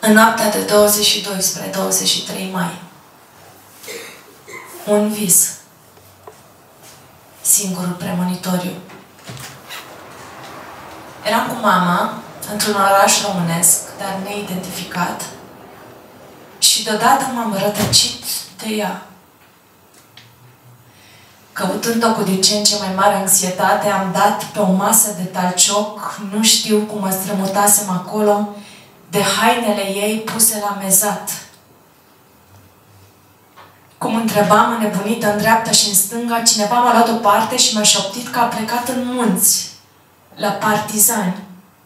În noaptea de 22 spre 23 mai. Un vis. Singurul premonitoriu. Eram cu mama într-un oraș românesc, dar neidentificat, și deodată m-am rătăcit de ea. Căutând-o cu din ce în ce mai mare anxietate, am dat pe o masă de talcioc, nu știu cum mă strămutasem acolo, de hainele ei puse la mezat. Cum întrebam înnebunită în dreapta și în stânga, cineva m-a luat o parte și mi-a șoptit că a plecat în munți, la partizani.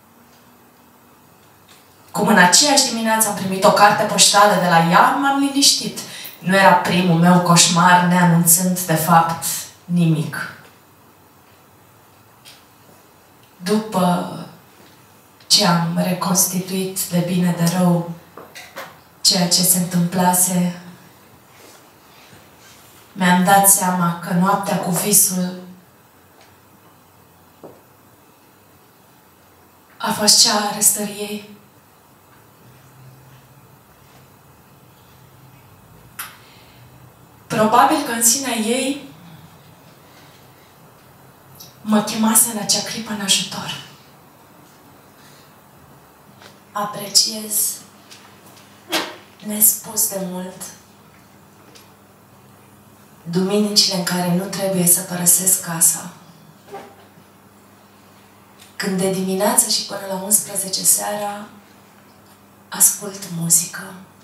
Cum în aceeași dimineață am primit o carte poștală de la ea, m-am liniștit. Nu era primul meu coșmar, neanunțând, de fapt, nimic. După ce am reconstituit de bine de rău ceea ce se întâmplase, mi-am dat seama că noaptea cu visul a fost cea a arestării ei. Probabil că în sinea ei mă chemase în acea clipă în ajutor. Apreciez nespus de mult duminicile în care nu trebuie să părăsesc casa. Când de dimineață și până la 11 seara ascult muzică.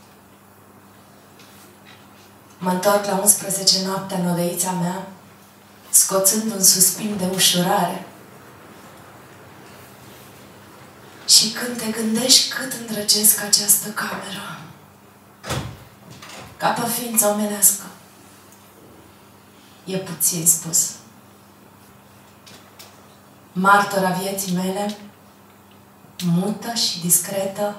Mă întorc la 11 noaptea în odăița mea, scoțând un suspin de ușurare. Și când te gândești cât îndrăgesc această cameră, ca pe ființă omenească, e puțin spus. Martora vieții mele, mută și discretă,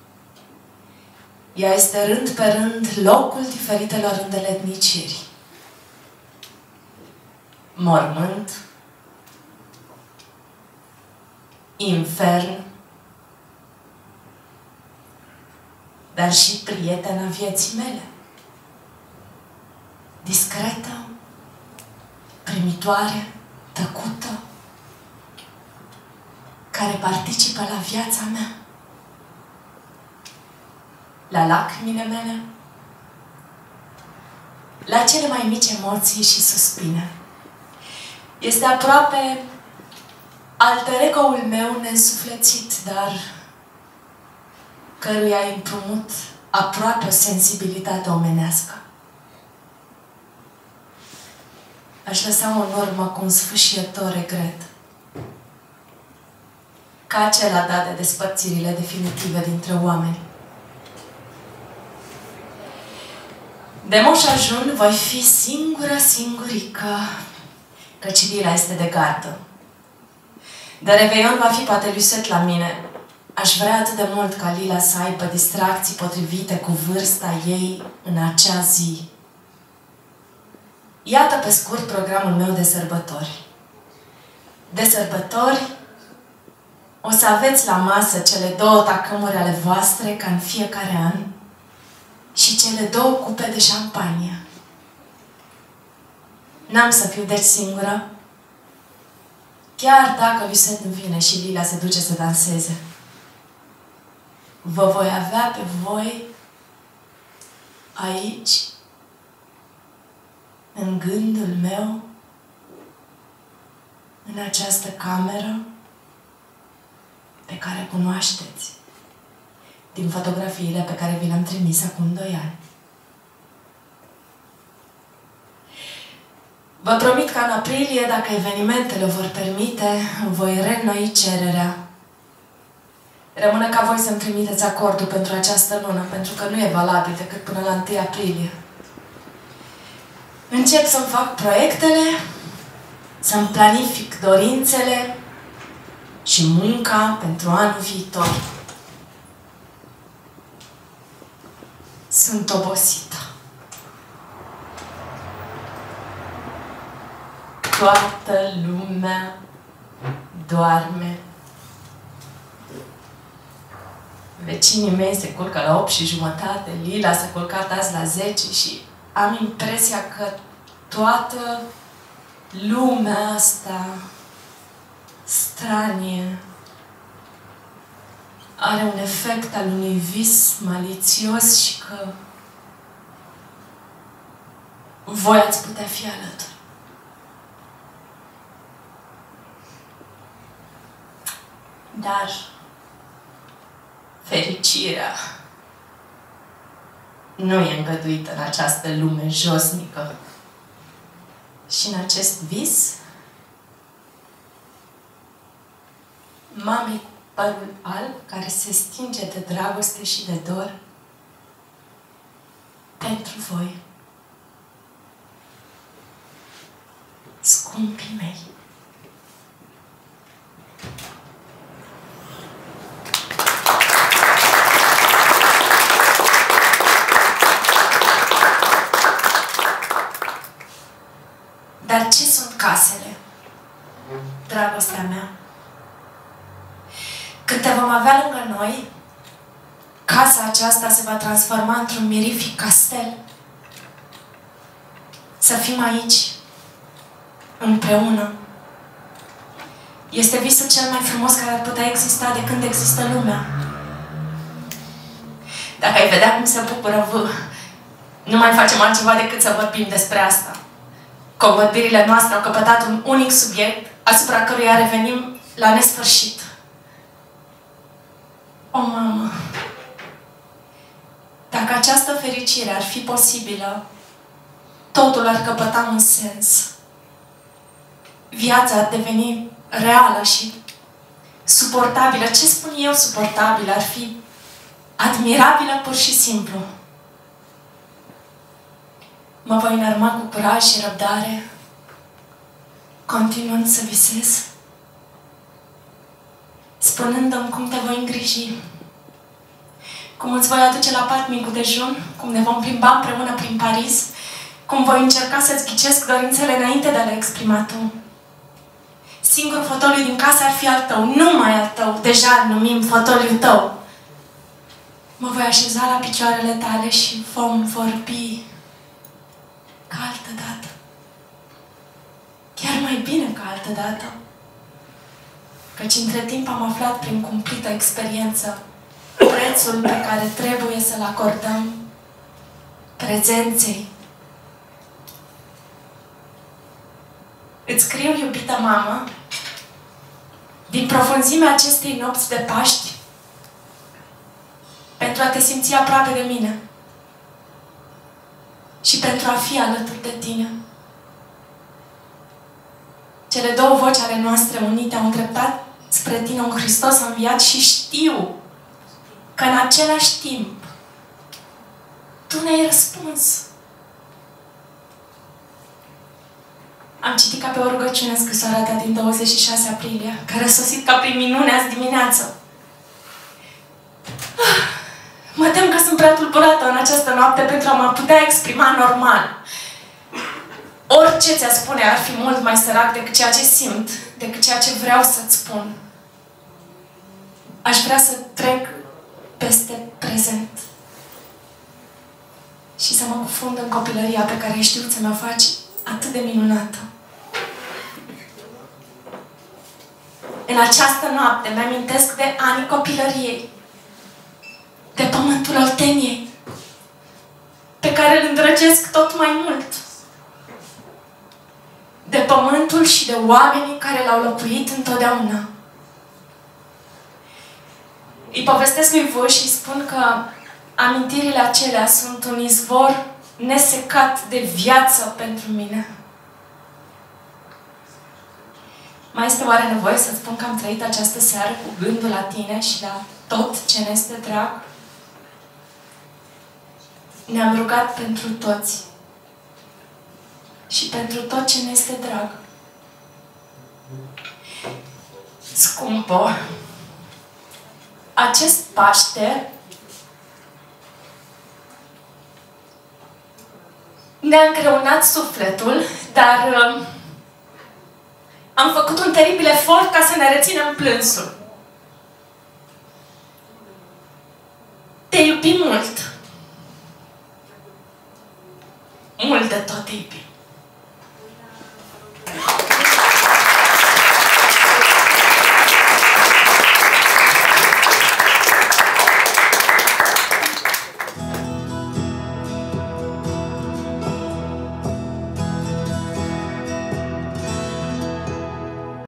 ea este rând pe rând locul diferitelor îndeletniciri. Mormânt, infern, dar și prietena vieții mele. Discretă, primitoare, tăcută, care participă la viața mea, la lacrimile mele, la cele mai mici emoții și suspine. Este aproape alter ego-ul meu neînsuflețit, dar căruia îi împrumut aproape o sensibilitate omenească. Aș lăsa în urmă cu un sfâșietor regret, ca acela dat de despărțirile definitive dintre oameni. De Moș Ajun voi fi singurică, căci Lila este de gardă. De Reveion va fi poate Lucette la mine. Aș vrea atât de mult ca Lila să aibă distracții potrivite cu vârsta ei în acea zi. Iată pe scurt programul meu de sărbători. De sărbători o să aveți la masă cele 2 tacâmuri ale voastre, ca în fiecare an, și cele 2 cupe de șampanie. N-am să fiu deci singură, chiar dacă Lucette nu vine și Lila se duce să danseze. Vă voi avea pe voi aici, în gândul meu, în această cameră pe care o cunoașteți din fotografiile pe care vi le-am trimis acum 2 ani. Vă promit că în aprilie, dacă evenimentele o vor permite, voi reînnoi cererea. Rămâne ca voi să-mi trimiteți acordul pentru această lună, pentru că nu e valabil decât până la 1 aprilie. Încep să-mi fac proiectele, să-mi planific dorințele și munca pentru anul viitor. Sunt obosită. Toată lumea doarme. vecinii mei se culcă la 8:30, Lila s-a culcat azi la 10 și am impresia că toată lumea asta stranie are un efect al unui vis malițios și că voi ați putea fi alături. Dar fericirea nu e îngăduită în această lume josnică. Și în acest vis, mamei cu părul alb, care se stinge de dragoste și de dor, pentru voi, scumpii mei. Dar ce sunt casele, dragostea mea? Când te vom avea lângă noi, casa aceasta se va transforma într-un mirific castel. Să fim aici, împreună. Este visul cel mai frumos care ar putea exista de când există lumea. Dacă ai vedea cum se bucură nu mai facem altceva decât să vorbim despre asta. Convorbirile noastre au căpătat un unic subiect asupra căruia revenim la nesfârșit. O, mamă, dacă această fericire ar fi posibilă, totul ar căpăta un sens. Viața ar deveni reală și suportabilă. Ce spun eu suportabilă? Ar fi admirabilă pur și simplu. Mă voi înarma cu curaj și răbdare, continuând să visez, spunându-mi cum te voi îngriji, cum îți voi aduce la pat micul dejun, cum ne vom plimba împreună prin Paris, cum voi încerca să-ți ghicesc dorințele înainte de a le exprima tu. Singurul fotoliu din casă ar fi al tău, numai al tău, deja îl numim fotoliul tău. Mă voi așeza la picioarele tale și vom vorbi ca altă dată. Chiar mai bine ca altă dată. Căci între timp am aflat prin cumplită experiență prețul pe care trebuie să-l acordăm prezenței. Îți scriu, iubită mamă, din profunzimea acestei nopți de Paști, pentru a te simți aproape de mine și pentru a fi alături de tine. Cele două voci ale noastre unite au îndreptat spre tine un Hristos înviat și știu că în același timp tu ne-ai răspuns. Am citit ca pe o rugăciune scrisoarea ta din 26 aprilie, care a sosit ca prin minune azi dimineață. Mă tem că sunt prea tulburată în această noapte pentru a mă putea exprima normal. Orice ți-a spune ar fi mult mai sărac decât ceea ce simt, decât ceea ce vreau să-ți spun. Aș vrea să trec peste prezent și să mă cufund în copilăria pe care știu să mi-o faci atât de minunată. În această noapte mi-amintesc de anii copilăriei, de pământul Olteniei, pe care îl îndrăgesc tot mai mult, de pământul și de oamenii care l-au locuit întotdeauna. Îi povestesc lui Vâș și spun că amintirile acelea sunt un izvor nesecat de viață pentru mine. Mai este oare nevoie să spun că am trăit această seară cu gândul la tine și la tot ce ne este drag? Ne-am rugat pentru toți și pentru tot ce ne este drag. Scumpă, acest Paște ne-a îngreunat sufletul, dar am făcut un teribil efort ca să ne reținem plânsul. iubi mult. Mult de tot te iubi.